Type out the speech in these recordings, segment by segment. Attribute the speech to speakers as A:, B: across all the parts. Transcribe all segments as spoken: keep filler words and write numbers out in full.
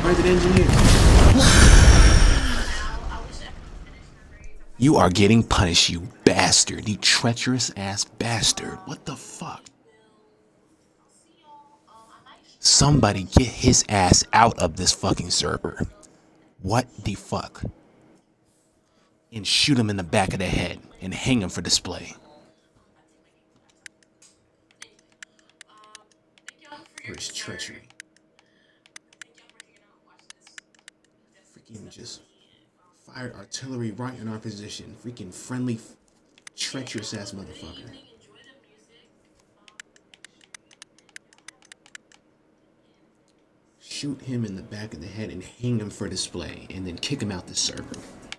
A: Private engineer. You are getting punished, you bastard. You treacherous ass bastard. What the fuck? Somebody get his ass out of this fucking server. What the fuck? And shoot him in the back of the head and hang him for display. For his treachery. Freaking just fired artillery right in our position. Freaking friendly, treacherous ass motherfucker. Shoot him in the back of the head and hang him for display, and then kick him out the server.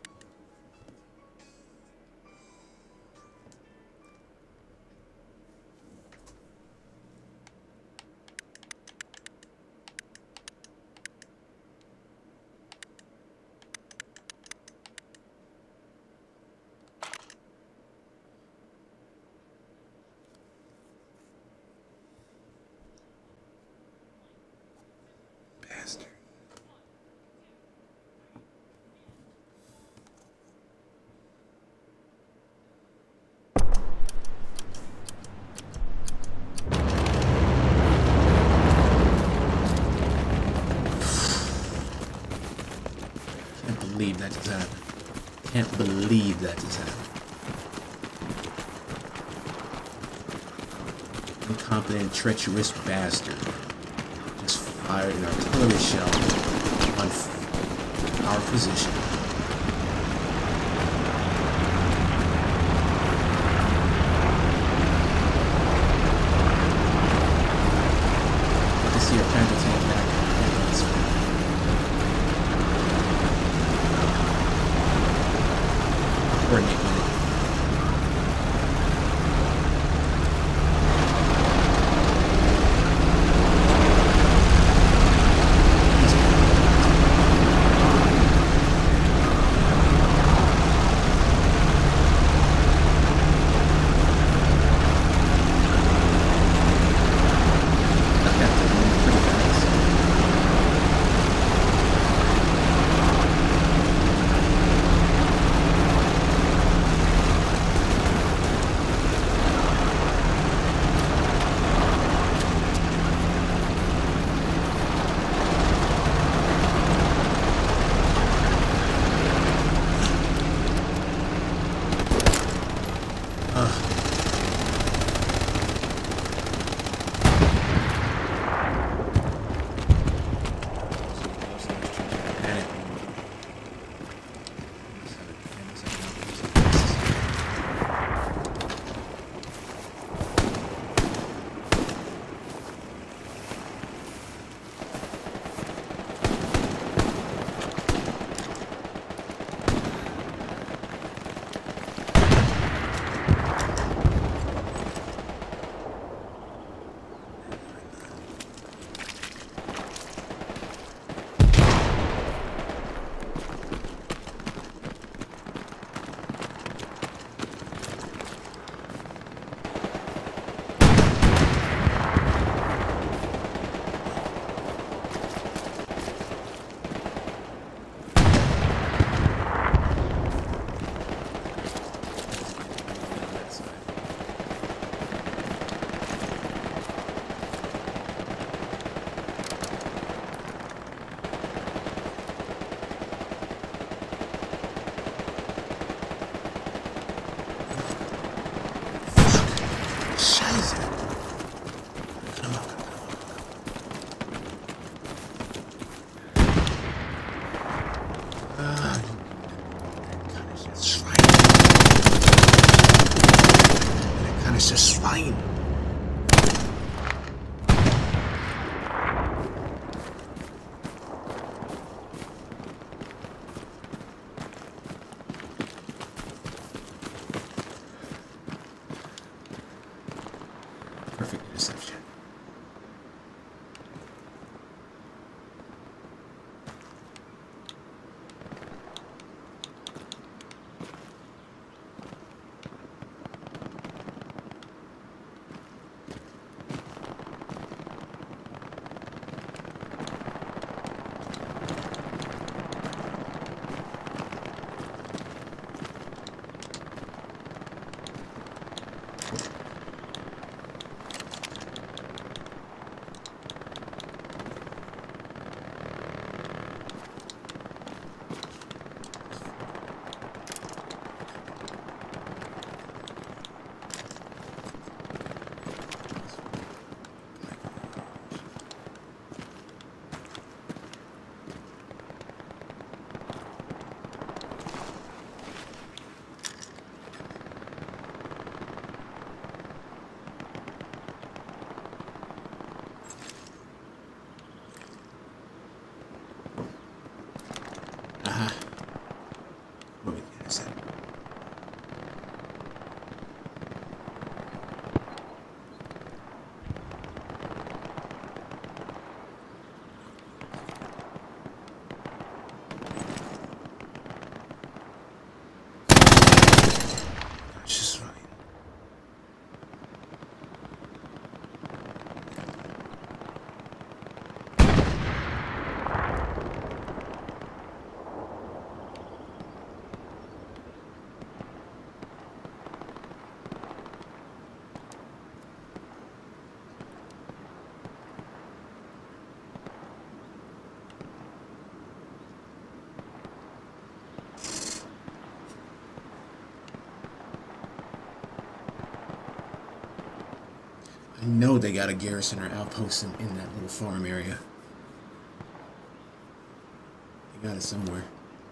A: Bastard. Can't believe that just happened. Can't believe that just happened. Incompetent, treacherous bastard. Just fired an artillery shell on our position. I see our Panther tank back. Coordinate with it. It's just fine. Perfect interception. I know they got a garrison or outpost in, in that little farm area. They got it somewhere.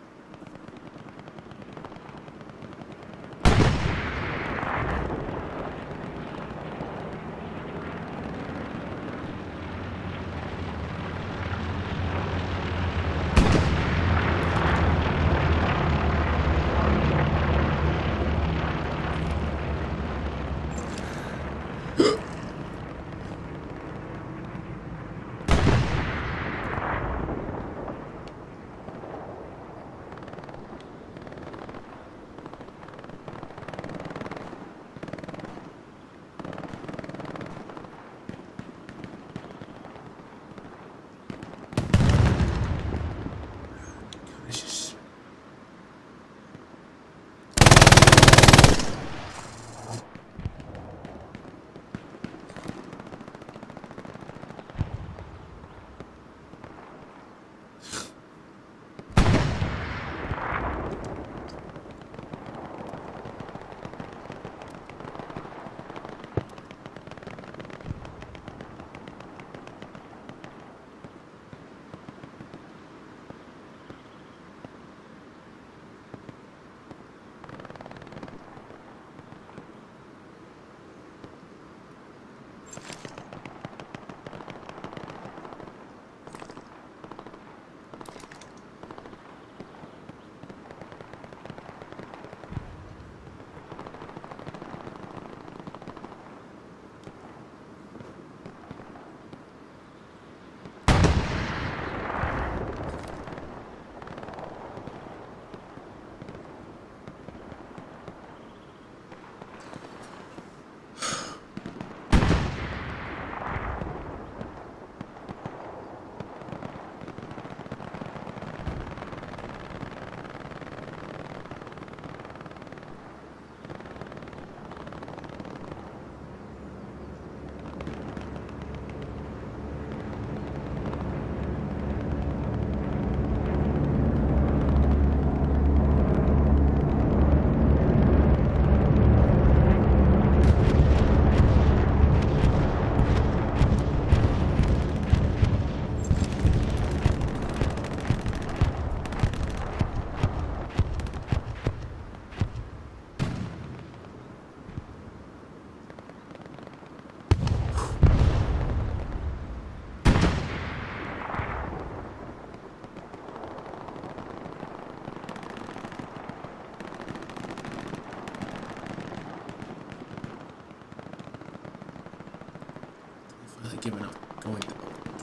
A: Giving up. Going to...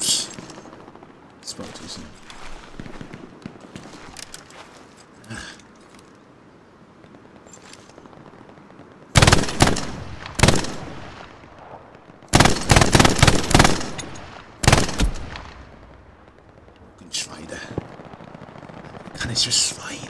A: Spoke too soon. Fucking Schweider. Kann ich just Schwein?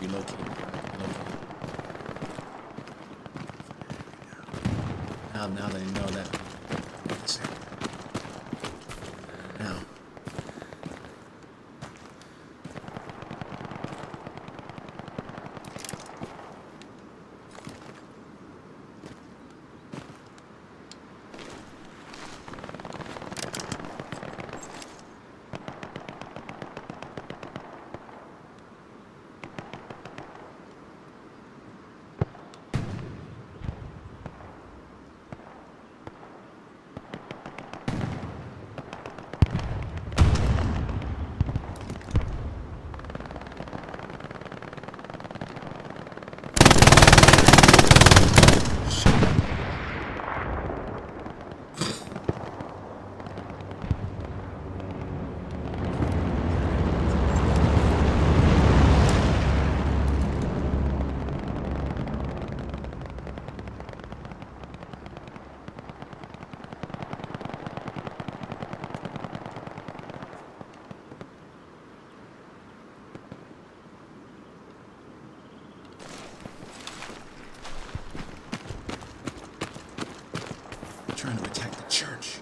A: relocate. Relocate. Now, now they know that. Now. Trying to attack the church.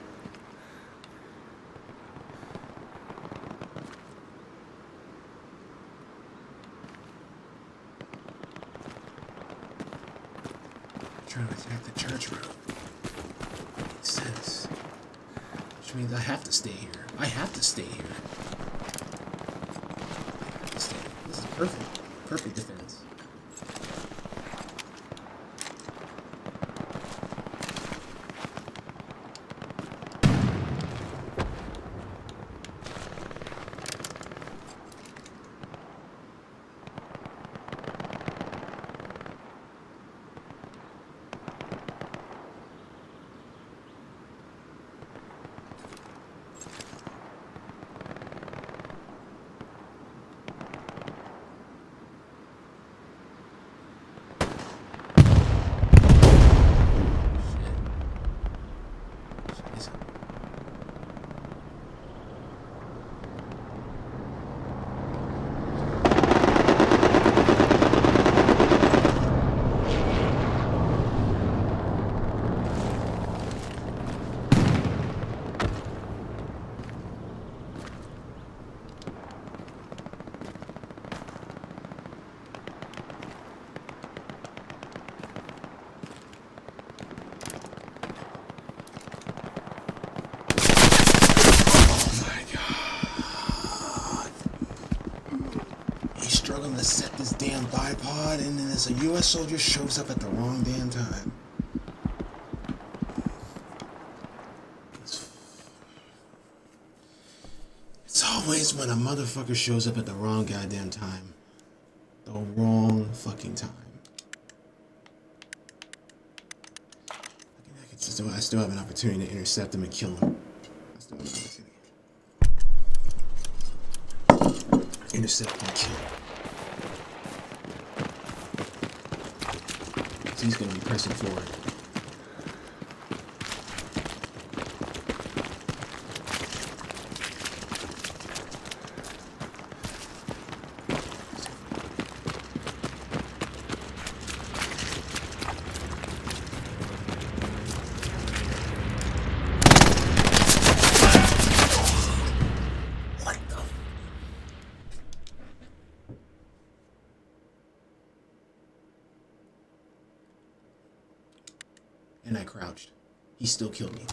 A: Trying to attack the church road. Makes sense. Which means I have to stay here. I have to stay here. I have to stay. This is perfect. Perfect defense. Struggling to set this damn bipod, and then as a U S soldier shows up at the wrong damn time. It's, it's always when a motherfucker shows up at the wrong goddamn time. The wrong fucking time. I, can still, I still have an opportunity to intercept him and kill him. I still have an opportunity. Intercept and kill. He's going to be pressing forward. And I crouched. He still killed me.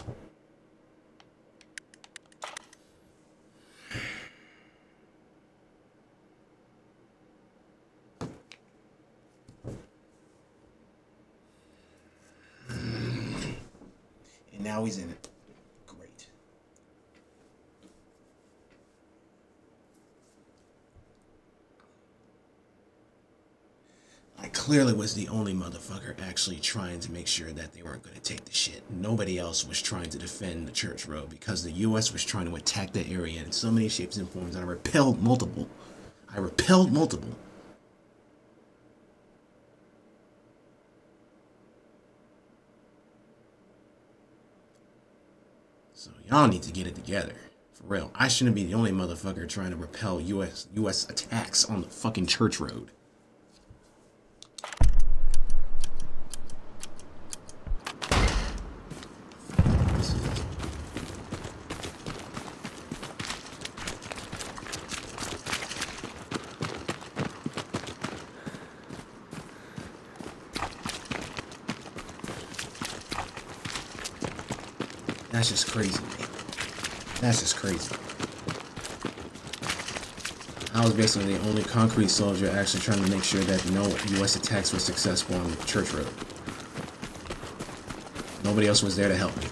A: And now he's in it. Great. I clearly was the only motherfucker actually trying to make sure that they weren't going to take the shit. Nobody else was trying to defend the church road because the U S was trying to attack that area in so many shapes and forms, and I repelled multiple. I repelled multiple. So y'all need to get it together. For real. I shouldn't be the only motherfucker trying to repel U S U S attacks on the fucking church road. That's just crazy, man. That's just crazy. I was basically the only concrete soldier actually trying to make sure that no U S attacks were successful on the church road. Nobody else was there to help me.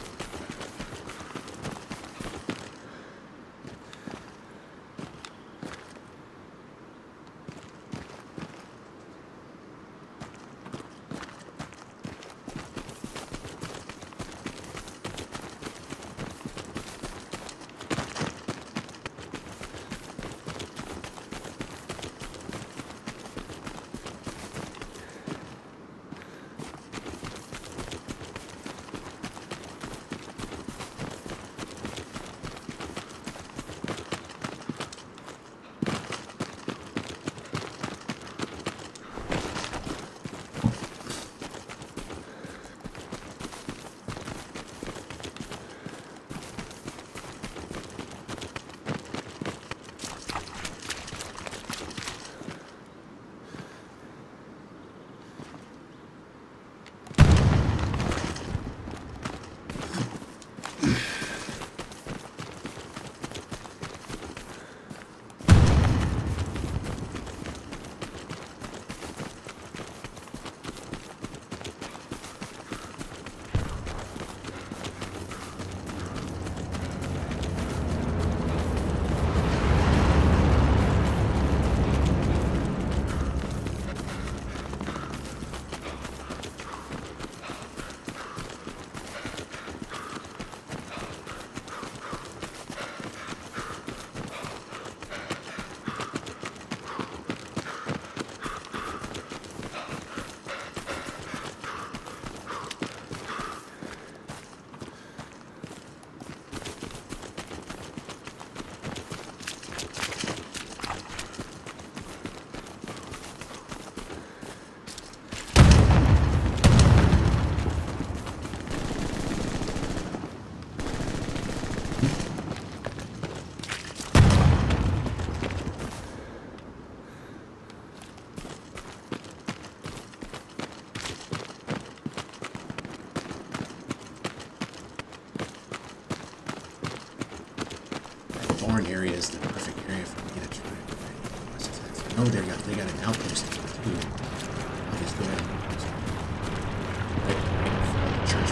A: Barn area is the perfect area for me to try. Oh, they got they got an outpost too. I'll just go ahead and right, right, church.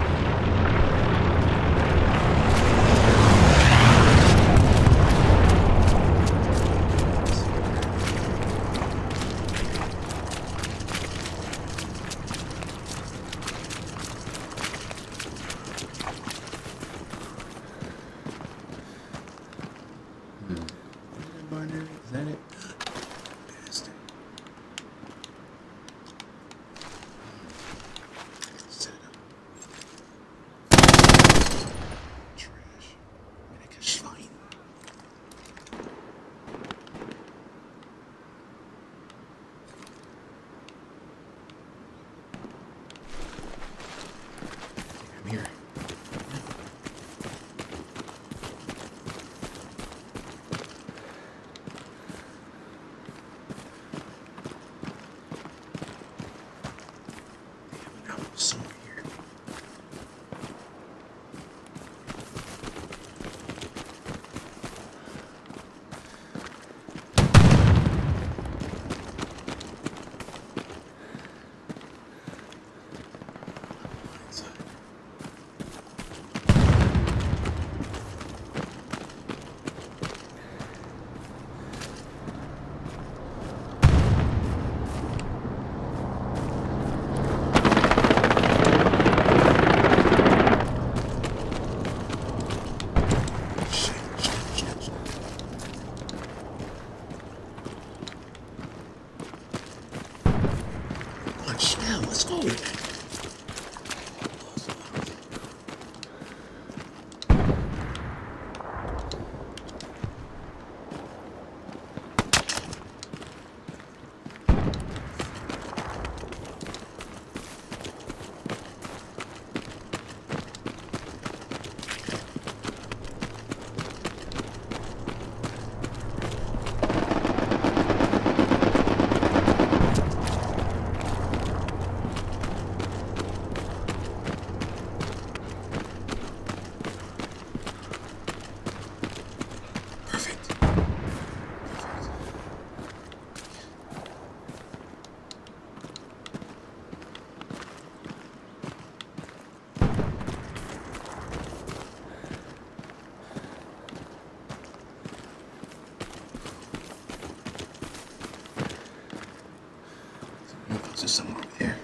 A: Is that it? Bastard. Set it up. Trash. Like a Schwein. I'm here. Somewhere here. Now, let's go. There's somewhere over there.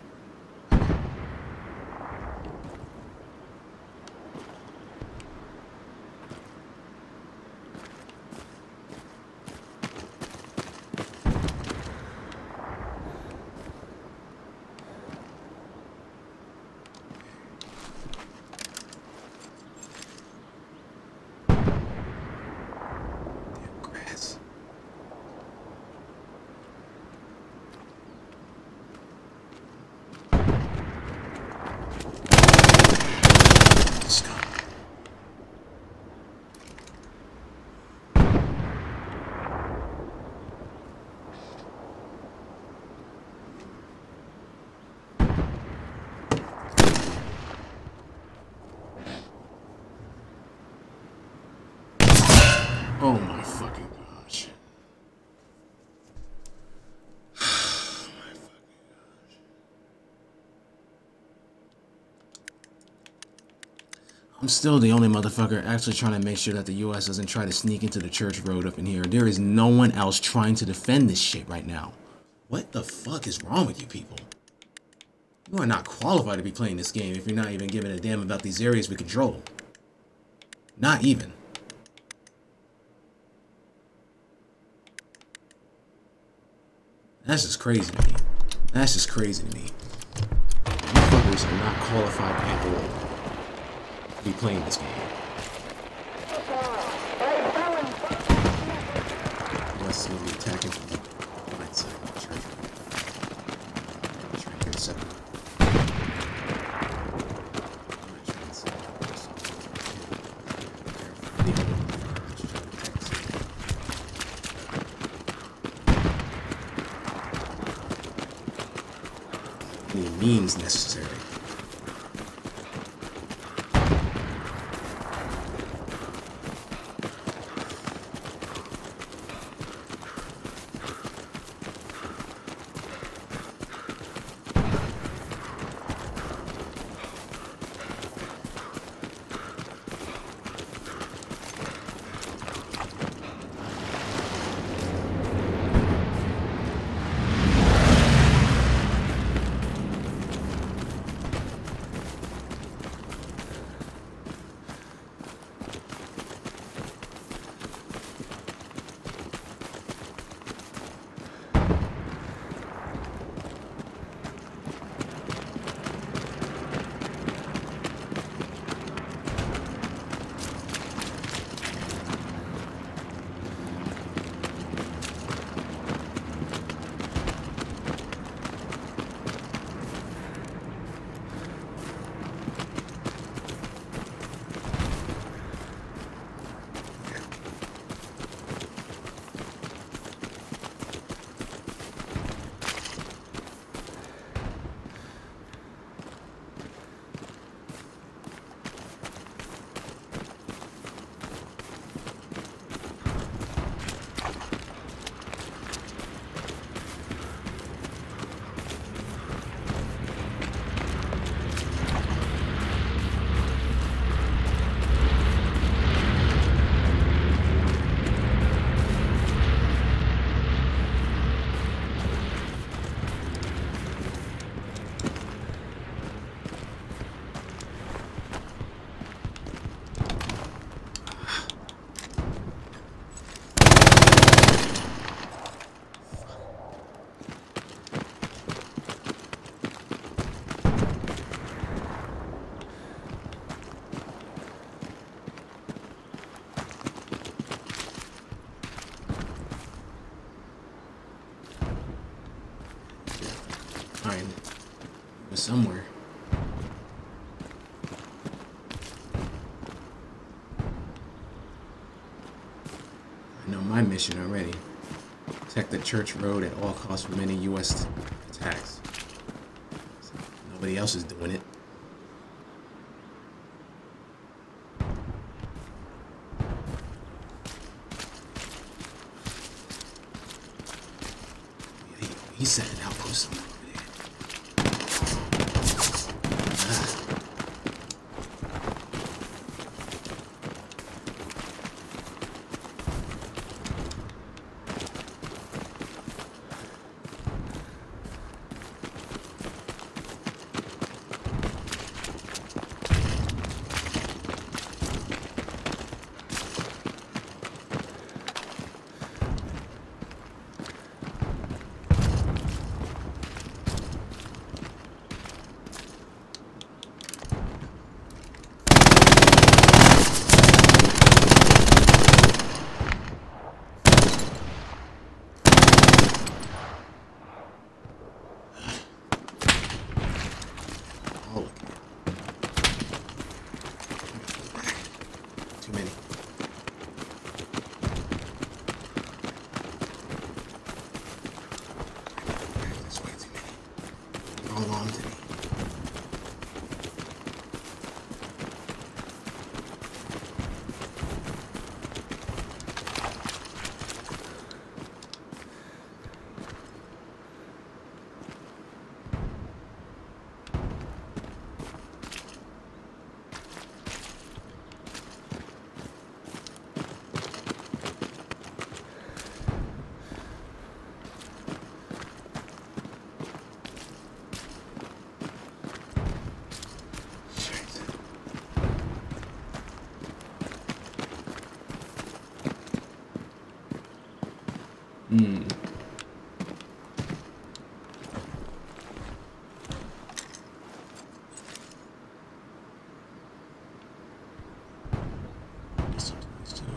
A: Oh my fucking gosh. Oh my fucking gosh. I'm still the only motherfucker actually trying to make sure that the U S doesn't try to sneak into the church road up in here. There is no one else trying to defend this shit right now. What the fuck is wrong with you people? You are not qualified to be playing this game if you're not even giving a damn about these areas we control. Not even. That's just crazy to me. That's just crazy to me. Motherfuckers are not qualified at all to be playing this game. Unless it's going to be attacking from the right side of the church. Trying to get separate. Any means necessary. Fine. But somewhere. I know my mission already. Protect the church road at all costs from any U S attacks. Nobody else is doing it. He, he set an outpost somewhere over there. hung on to me. Hmm. Something else too.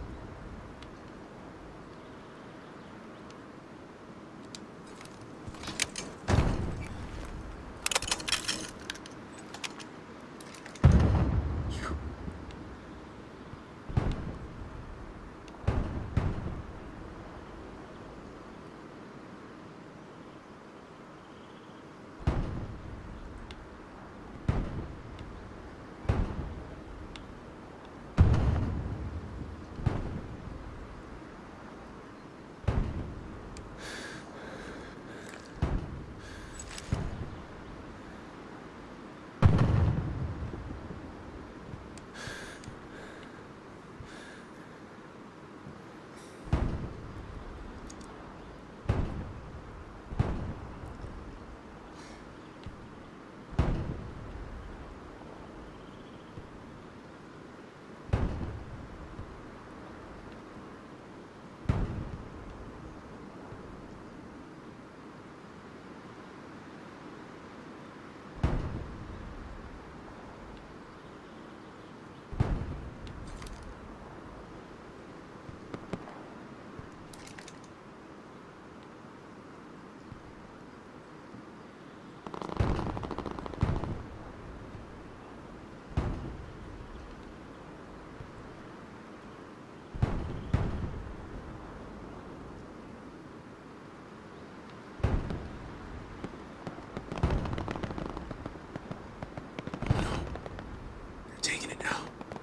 A: Taking it now.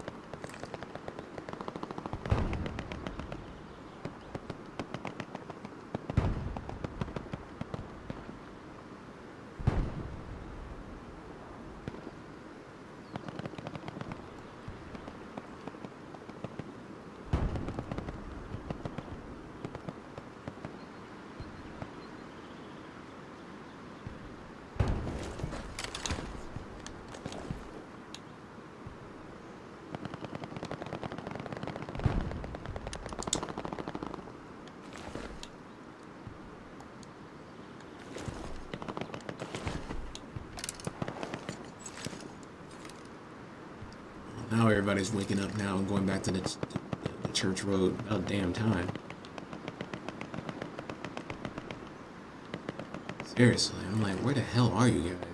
A: Now everybody's waking up now and going back to the, the, the church road about damn time. Seriously, I'm like, where the hell are you guys?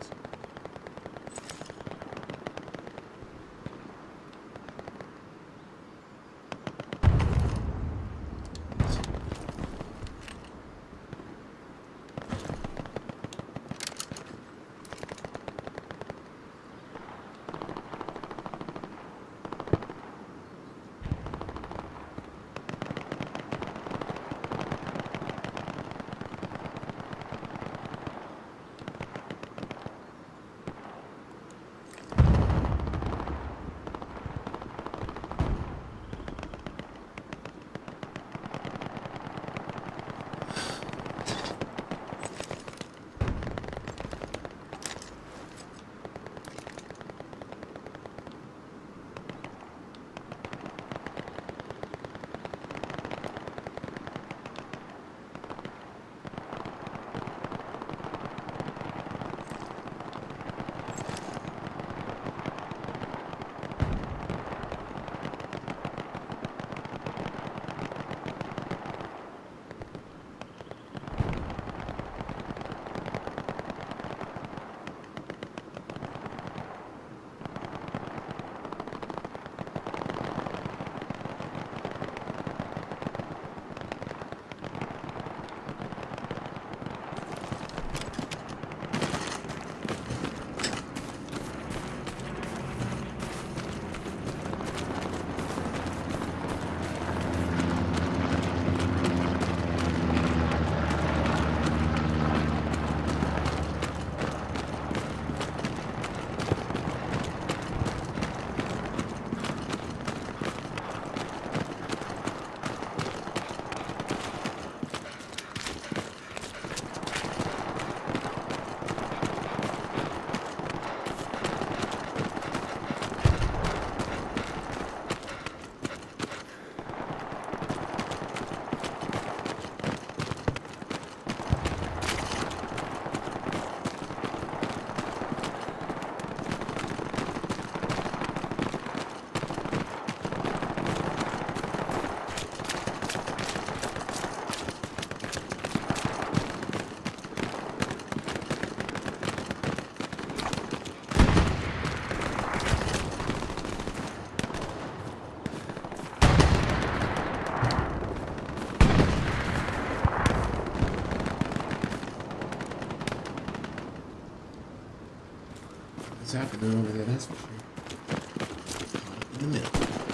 A: What's happening over there, that's for sure. In the middle.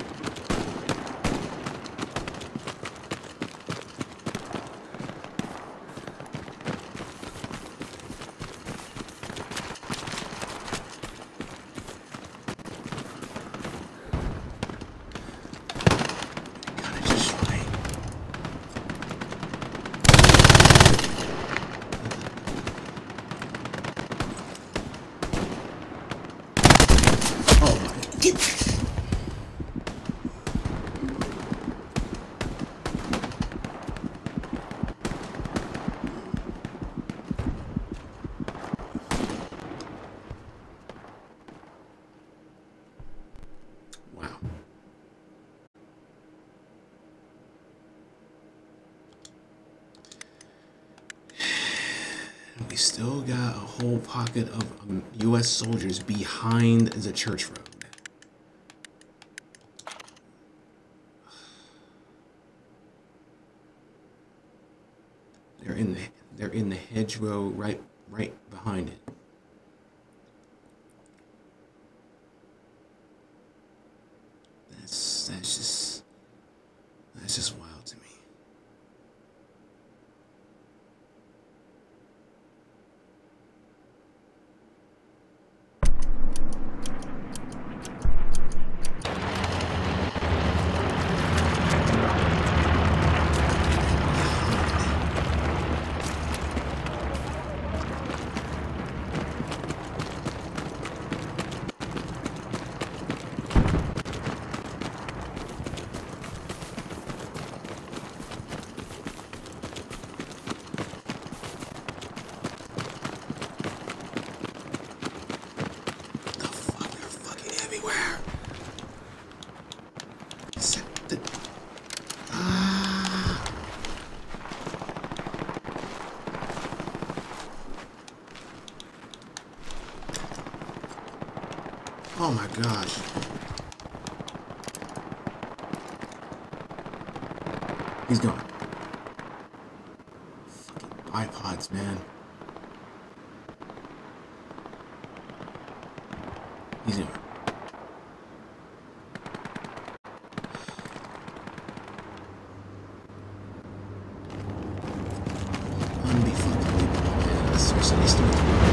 A: We still got a whole pocket of um, U S soldiers behind the church road. They're in the they're in the hedgerow right right behind it. That's that's just that's just wild to me. Oh my gosh. He's gone. Fucking bipods, man. He's gone. Unbelievable. Seriously, still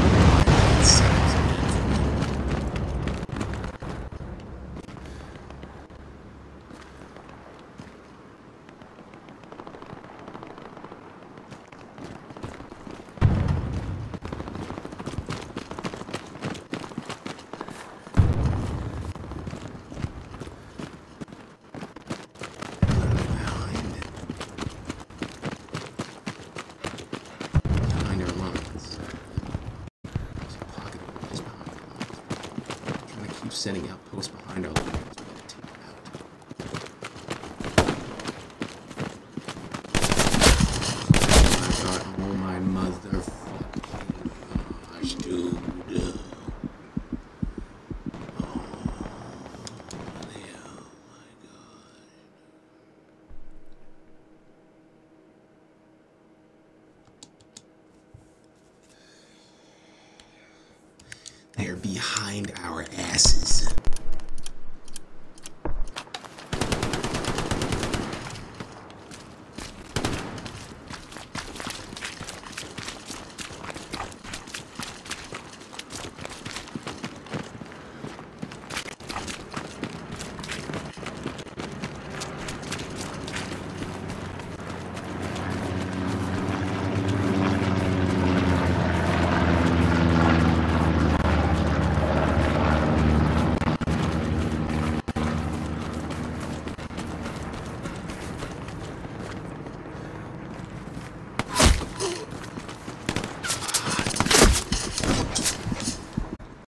A: setting out posts behind our lines. We gotta take them out. Oh my god, oh my motherfucking gosh, dude. Oh, hell, my god. They're behind our asses.